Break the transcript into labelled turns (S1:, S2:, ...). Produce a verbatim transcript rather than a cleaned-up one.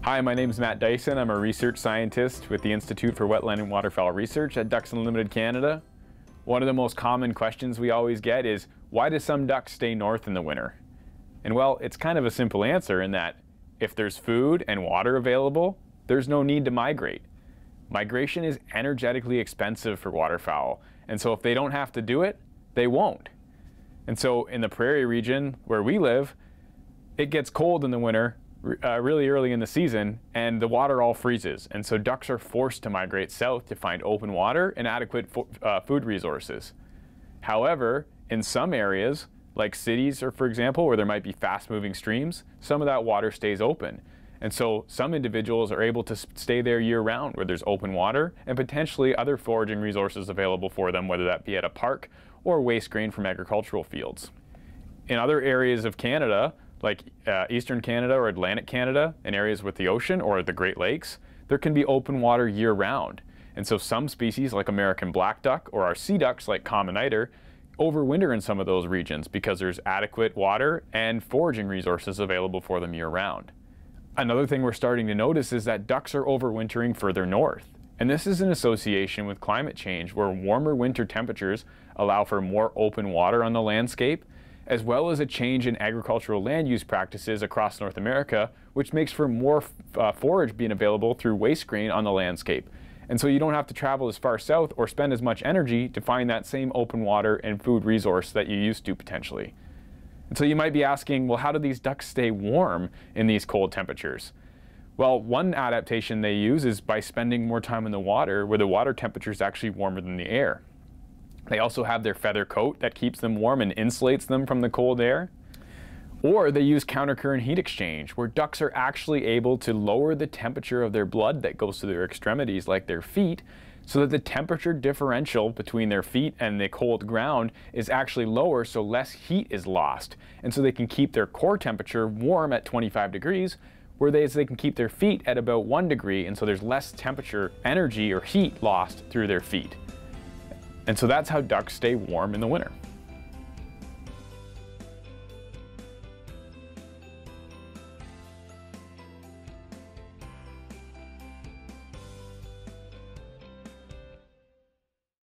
S1: Hi, my name is Matt Dyson. I'm a research scientist with the Institute for Wetland and Waterfowl Research at Ducks Unlimited Canada. One of the most common questions we always get is, why do some ducks stay north in the winter? And well, it's kind of a simple answer in that if there's food and water available, there's no need to migrate. Migration is energetically expensive for waterfowl, and so if they don't have to do it, they won't. And so in the prairie region where we live, it gets cold in the winter, uh, really early in the season, and the water all freezes. And so ducks are forced to migrate south to find open water and adequate fo uh, food resources. However, in some areas, like cities, or for example, where there might be fast-moving streams, some of that water stays open. And so some individuals are able to stay there year-round where there's open water and potentially other foraging resources available for them, whether that be at a park or waste grain from agricultural fields. In other areas of Canada, like uh, Eastern Canada or Atlantic Canada, in areas with the ocean or the Great Lakes, there can be open water year-round. And so some species like American black duck or our sea ducks like common eider overwinter in some of those regions because there's adequate water and foraging resources available for them year-round. Another thing we're starting to notice is that ducks are overwintering further north. And this is in association with climate change, where warmer winter temperatures allow for more open water on the landscape, as well as a change in agricultural land use practices across North America, which makes for more uh, forage being available through waste grain on the landscape. And so you don't have to travel as far south or spend as much energy to find that same open water and food resource that you used to potentially. And so you might be asking, well, how do these ducks stay warm in these cold temperatures? Well, one adaptation they use is by spending more time in the water where the water temperature is actually warmer than the air. They also have their feather coat that keeps them warm and insulates them from the cold air. Or they use countercurrent heat exchange, where ducks are actually able to lower the temperature of their blood that goes to their extremities, like their feet, so that the temperature differential between their feet and the cold ground is actually lower, so less heat is lost. And so they can keep their core temperature warm at twenty-five degrees, whereas they can keep their feet at about one degree, and so there's less temperature, energy, or heat lost through their feet. And so that's how ducks stay warm in the winter.